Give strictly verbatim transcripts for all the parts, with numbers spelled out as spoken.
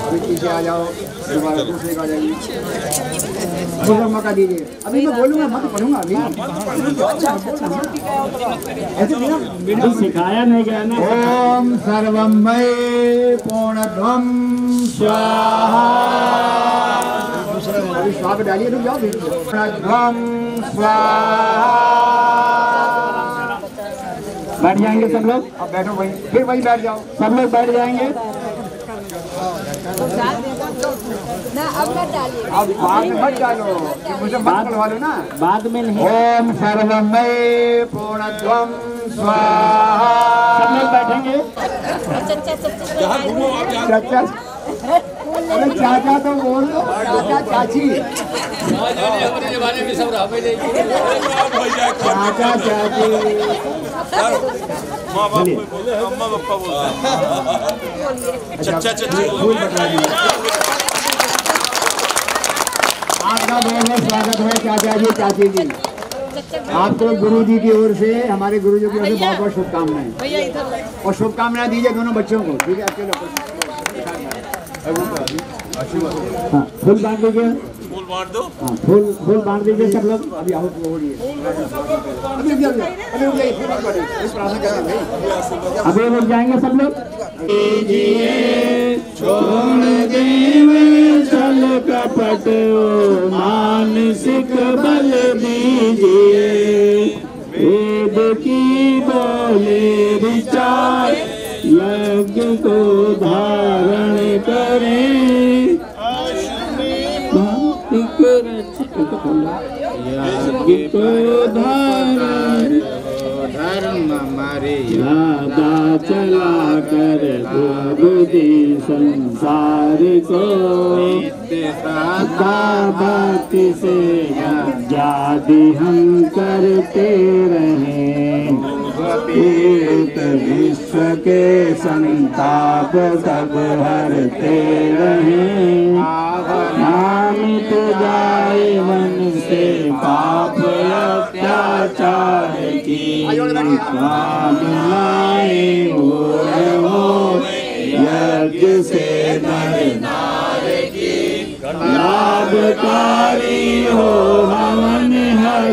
पीछे आ जाओ, दोबारा दूसरे का आ जाइए, दूसरा मौका दीजिए। अभी मैं बोलूँगा, मैं तो पढ़ूँगा अभी। ऐसे बिना सिखाया नहीं गया ना। ओम सर्वमय पूर्णध्वं स्वाहा। अभी स्वाहा डालिए, रुक जाओ। पूर्णध्वं स्वाहा। बैठ जाएंगे सब लोग। अब बैठो वहीं, फिर वहीं बैठ जाओ। सब लोग बैठ जाएंगे। ना अब मत डालिए, अब बाद में मत डालो, मुझे मत करवा लो ना। बाद में नहीं। ओम सर्वमय पूर्णध्वं स्वाहा। सब लोग बैठेंगे। चाचा, अरे चाचा तो बोल दो, चाचा चाची, चाचा चाची, माँ बाप बोले, अम्मा पापा बोलते। चाचा चाची फूल बता दीजिए। आपका बहुत बहुत स्वागत है चाचा जी, चाची जी। आपको गुरु जी की ओर से, हमारे गुरु जी की ओर से बहुत बहुत शुभकामनाएं, और शुभकामनाएं दीजिए दोनों बच्चों को। ठीक है, अकेले हाँ, फूल बांट दीजिए। फूल बांट दो। हाँ, फूल फूल बांट दीजिए सब लोग। अभी आओ तो हो रही है। अभी अभी अभी अभी रुक जाइए, फिर बात करें। इस प्रार्थना करें भाई। अभी रुक जाएंगे सब लोग। छोड़ देव छल कपट ओ मानसिक बल दीजिए। वेद की बोले विचार यज्ञ को धारण करें। यज्ञ को धारण धर्म हमारे यादा चला कर बुद्धि संसार को भक्ति से यज्ञादि हम करते रहें। पीड़ित विश्व के संताप सब हरते रहें। नामित जाए मन से पाप अत्याचार की कामनाएं हो यज्ञ से नर नार की लाभकारी हो हवन हर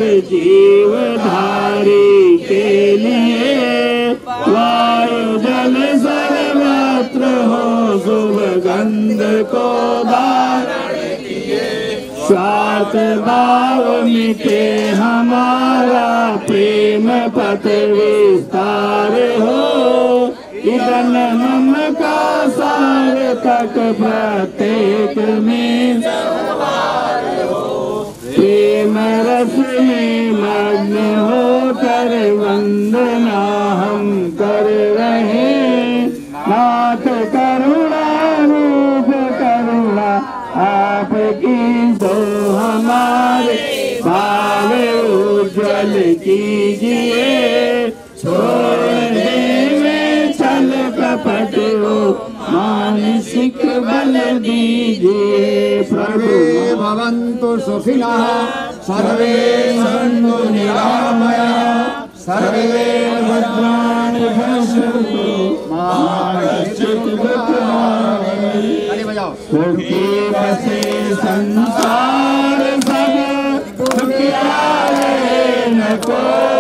जीवधारी के लिए। वायु जल सर्वत्र हो शुभ गंध को धारण किए। स्वार्थ भाव मिटे हमारा प्रेम पथ विस्तार हो। इधन मम का सार तक प्रत्येक में संवार हो। प्रेम रस में मग्न होकर वंदना हम कर रहे। नाथ करुणा रूप करुणा आपकी तो हमारे भाव उज्ज्वल कीजिए। छोड़ में छल कपट हो मानसिक बल दीजिए। सर्वे भवन्तु सुखिनः, सर्वे सन्तु निरामयाः, सर्वे भद्राणि पश्यन्तु मा कश्चित् दुःखभाग्। ताली बजाओ। सुखी बसे संसार सब दुखिया रहे न को।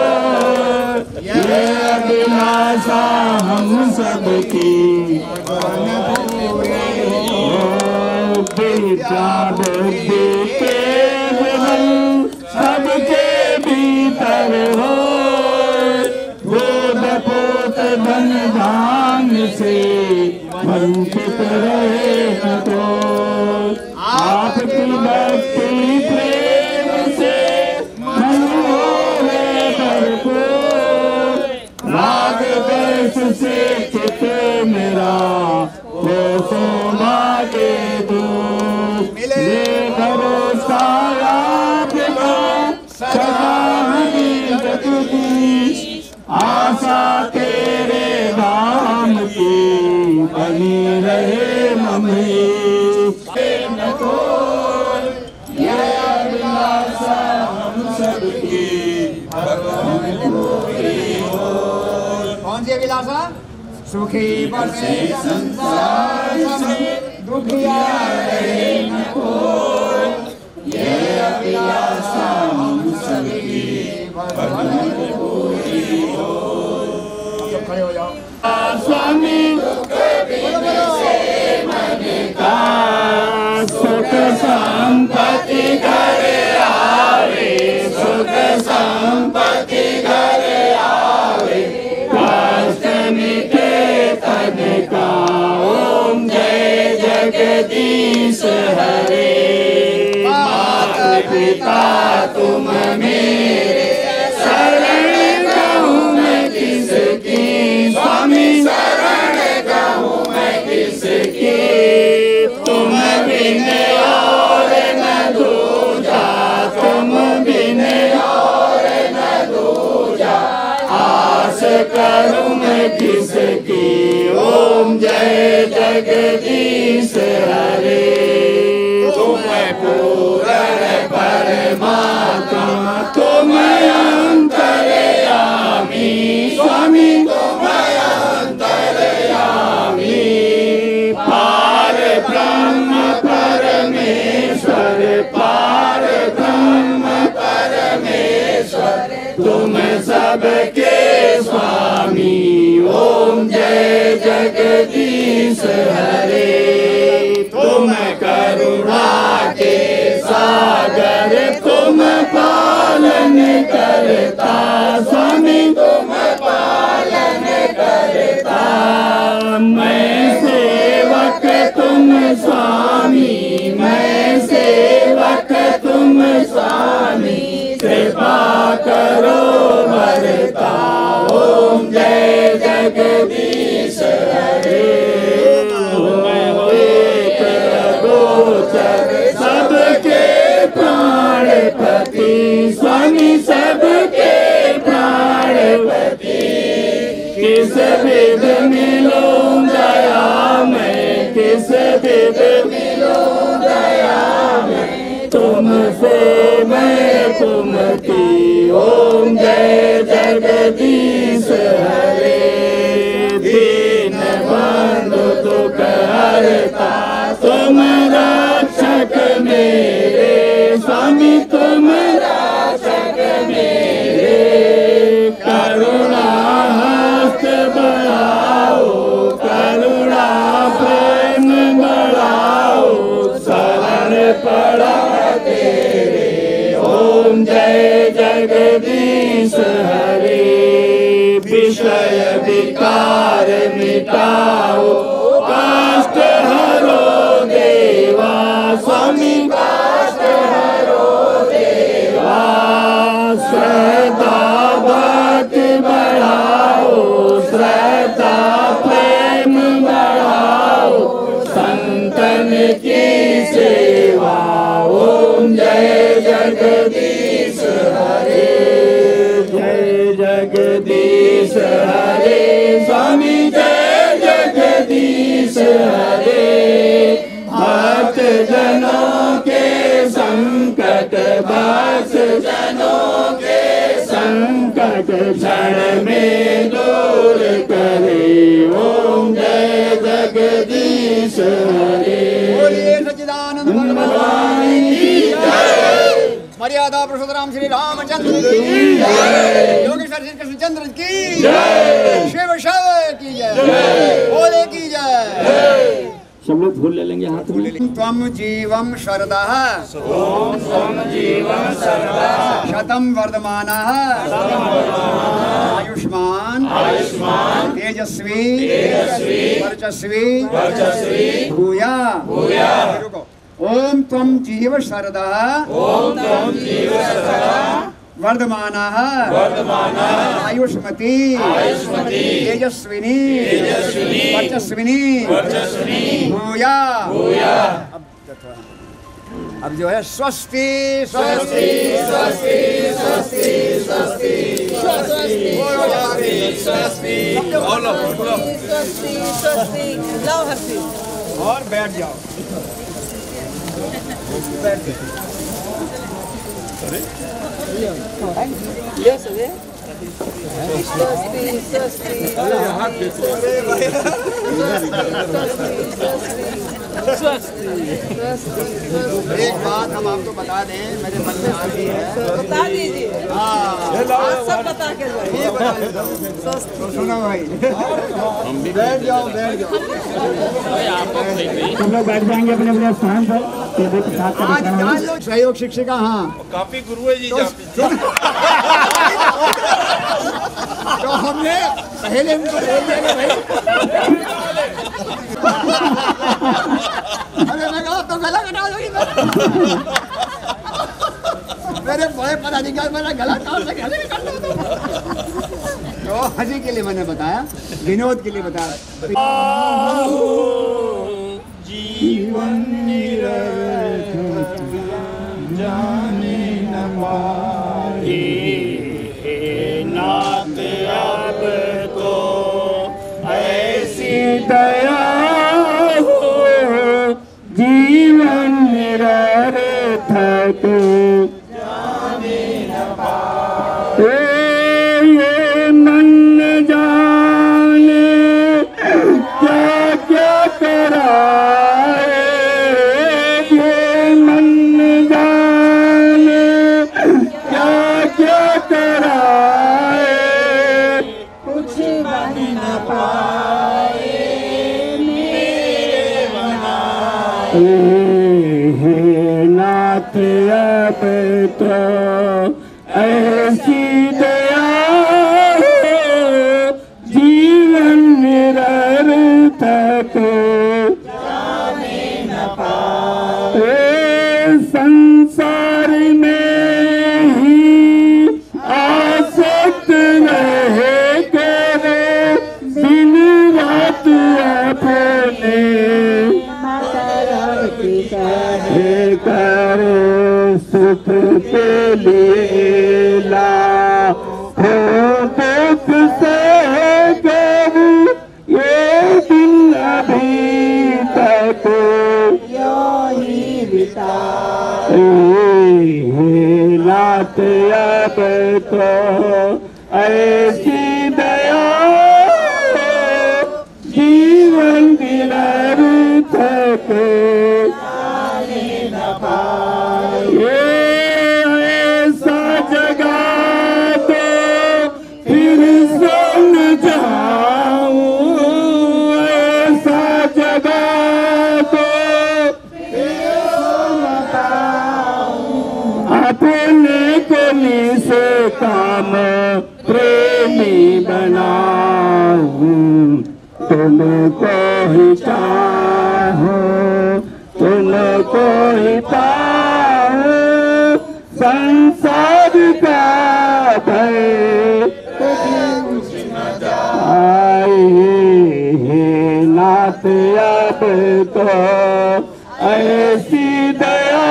ये अभिलाषा हम सबकी विद्या बुद्धि केवल सबके भीतर हो। बोध पोत धन धान से वंचित रहे न तो। आपकी भक्ति प्रेम से मन होवे भरपूर। राग देश से चित मेरा हो सौभाग्य दूर। ले भरोसा आपका सदा हमें जगदीश। आशा तेरे धाम की बनी रहे ममेश। ये अभिलाषा हम सबकी कौन सी अभिलाषा? सुखी बसे संसार सब भूखिया रहे न कोई, ये अभिलाषा हम सबकी भगवान पूरी हो। खड़े हो जाओ। स्वामी दुख बिन से मन का, सुख संपत्ति घर आवे, सुख संपत्ति घर आवे, कष्ट मिटे तन का। ओम जय जगदीश हरे। माता पिता तुम मेरे, शरण कहूँ मैं किसकी, स्वामी शरण कहूँ मैं किसकी। तुम बिन और न दूजा, तुम बिन और न दूजा, आस करूँ मैं किसकी। ओम जय जगदीश हरे। तुम पूर्ण परमात्मा, तुम अंतर्यामी, स्वामी तुम अंतर्यामी। पार ब्रह्म परमेश्वर, पार ब्रह्म परमेश्वर, तुम सबके स्वामी। ओम जय जगदीश हरे। तुम करुणा के सागर, तुम पालन करता, स्वामी तुम पालन करता। मैं सेवक तुम स्वामी, मैं सेवक तुम स्वामी, कृपा करो भरता। ओम जय जगदीश हरे। सबके प्राणपति, स्वामी सबके प्राणपति, किस विध मिलूं दया मैं, किस विध मिलूं दया मैं, तुमसे मैं तुमकी। ओम जय जगदीश हरे। दीन बंधु दुख हरता, तुम रक्षक मेरे, स्वामी तुम रक्षक मेरे। करुणा हस्त बढ़ाओ, करुणा प्रेम बढ़ाओ, शरण पड़ा तेरे। ओम जय जगदीश हरे। विषय विकार मिटाओ, कष्ट हरो देवा, स्वामी कष्ट हरो देवा। श्रद्धा भक्ति बढ़ाओ, श्रद्धा प्रेम बढ़ाओ, संतन की सेवा। ओम जय जगदीश हरे। जय जगदीश हरे, स्वामी जय जगदीश हरे। भक्त जनों के संकट, भक्त जनों के संकट क्षण में दूर करे। ओम जय जगदीश हरे। बोलिए सच्चिदानंद भगवान की जय। मर्यादा पुरुषोत्तम श्री रामचंद्र की जय। योगेश्वर श्री कृष्णचंद्र की जय। शिव शव की जय। भोले की जय। सब लोग फूल ले लेंगे हाथ में। त्वम जीवम शरदः, ओम त्वम जीवं शरदः, शतम वर्धमानः, आयुष्मान आयुष्मान, तेजस्वी तेजस्वी, वर्चस्वी वर्चस्वी, भूया भूया। रुको। ओम त्वम जीव शरदः, ओम त्वम जीव शरदः, वर्धमानः वर्धमानः, आयुष्मती आयुष्मती, तेजस्विनी तेजस्विनी, वर्चस्विनी वर्चस्विनी, भूया भूया। अब जो है स्वस्ति स्वस्ति स्वस्ति स्वस्ति स्वस्ति स्वस्ति स्वस्ति। स्वस्ति स्वस्ति। लाओ हर्षी। और बैठ जाओ। बैठ जाओ। ले सके। स्वस्ति स्वस्ति। एक बात हम आपको बता दें, मेरे मन में आ रही है, बता दीजिए। हाँ आज सब बता के जाइए। ये बता देता हूँ। तो सुनो भाई, बैठ जाओ बैठ जाओ। सब लोग बैठ जाएंगे अपने अपने स्थान पर। टेबल के साथ का आज जान लो सहयोग शिक्षिका। हाँ काफी गुरु है जी। तो हमने पहले उनको बोल दिया कि भाई अरे मैं कहा तो गला कटा दोगी। मेरे बड़े पदाधिकारी मेरा गला काट से गले में काट दो। तो हंसी के लिए मैंने बताया, विनोद के लिए बताया। जीवन निरर्थक जाने न पाए, नाथ अब तो ऐसी दया हो, जीवन निरर्थक जाने न पाए। ये मन जाने क्या क्या कराए, ये मन जाने क्या क्या कराए, कुछ बन न पाए मेरे बनाए। हे नाथ अब तो ऐसी दया हो, जीवन निरर्थक जाने न पाए। संसार में ही आसक्त रहे करे, दिन रात अपने हे करे, सुख के लिए लाखों दुख से कभी ये दिन अभी तक यही बिताए। हे नाथ अब तो ऐसी दया हो, जीवन निरर्थक जाने न पाए। ऐसा जगा तो फिर सुन जाऊं, ऐसा जगा तो फिर सुन जाऊं, अपने को से काम प्रेमी बनाऊं, तुमको ही चाहो तुमको ही पाऊं, संसार का भय कुछ न जाए। हे नाथ अब तो ऐसी दया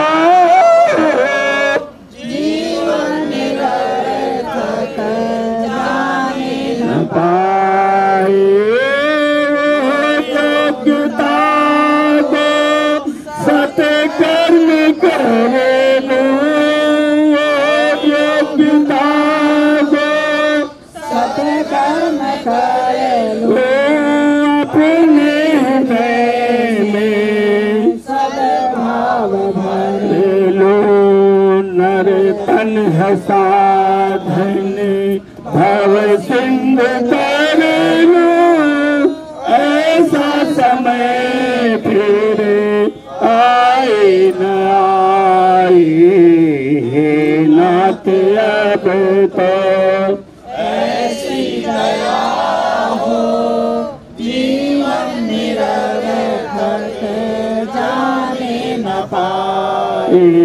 जीवन निरर्थक जाने न पाए। योग्यता दो सत्कर्म करे लो, योग्यता दो सत्कर्म करे लो, अपने में सद्भाव भर लो। नर तन है साधन भव सिंधु तर लो, ऐसा समय फिर आए न आए। हे नाथ अब तो ऐसी दया हो, जीवन निरर्थक जाने न पाए।